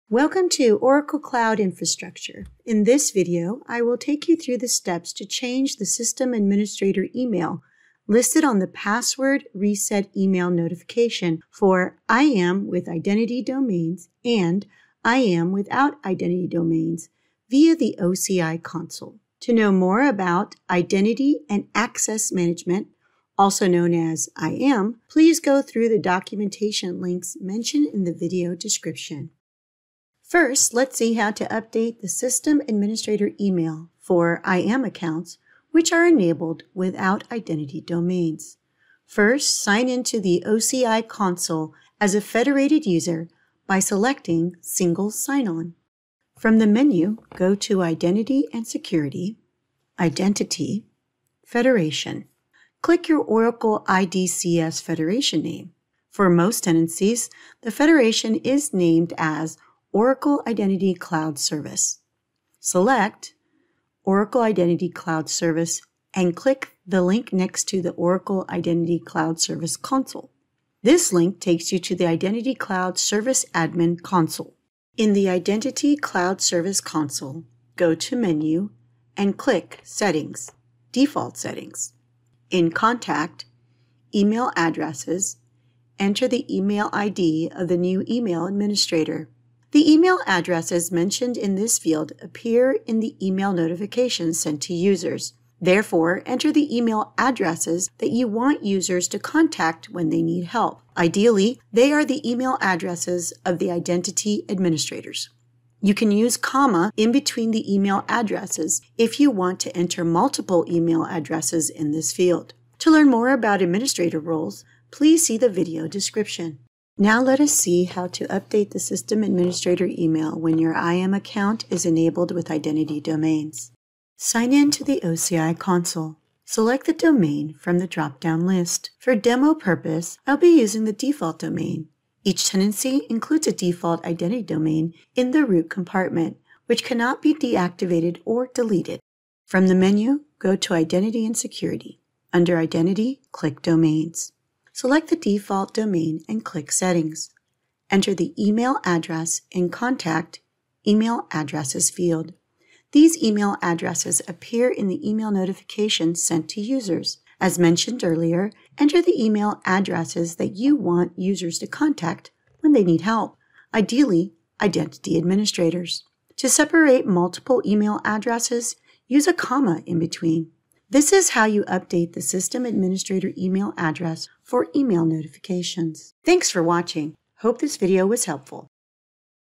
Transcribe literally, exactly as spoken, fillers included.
Welcome to Oracle Cloud Infrastructure. In this video, I will take you through the steps to change the system administrator email listed on the password reset email notification for I A M with identity domains and I A M without identity domains via the O C I console. To know more about identity and access management, also known as I A M, please go through the documentation links mentioned in the video description. First, let's see how to update the System Administrator email for I A M accounts which are enabled without identity domains. First, sign into the O C I console as a federated user by selecting Single Sign-On. From the menu, go to Identity and Security, Identity, Federation. Click your Oracle I D C S federation name. For most tenancies, the federation is named as Oracle Identity Cloud Service. Select Oracle Identity Cloud Service and click the link next to the Oracle Identity Cloud Service console. This link takes you to the Identity Cloud Service Admin console. In the Identity Cloud Service console, go to Menu and click Settings, Default Settings. In Contact, Email Addresses, enter the email I D of the new email administrator. The email addresses mentioned in this field appear in the email notifications sent to users. Therefore, enter the email addresses that you want users to contact when they need help. Ideally, they are the email addresses of the identity administrators. You can use comma in between the email addresses if you want to enter multiple email addresses in this field. To learn more about administrator roles, please see the video description. Now let us see how to update the System Administrator email when your I A M account is enabled with identity domains. Sign in to the O C I console. Select the domain from the drop-down list. For demo purpose, I'll be using the default domain. Each tenancy includes a default identity domain in the root compartment, which cannot be deactivated or deleted. From the menu, go to Identity and Security. Under Identity, click Domains. Select the default domain and click Settings. Enter the email address in Contact Email Addresses field. These email addresses appear in the email notifications sent to users. As mentioned earlier, enter the email addresses that you want users to contact when they need help, ideally identity administrators. To separate multiple email addresses, use a comma in between. This is how you update the System Administrator email address for email notifications. Thanks for watching. Hope this video was helpful.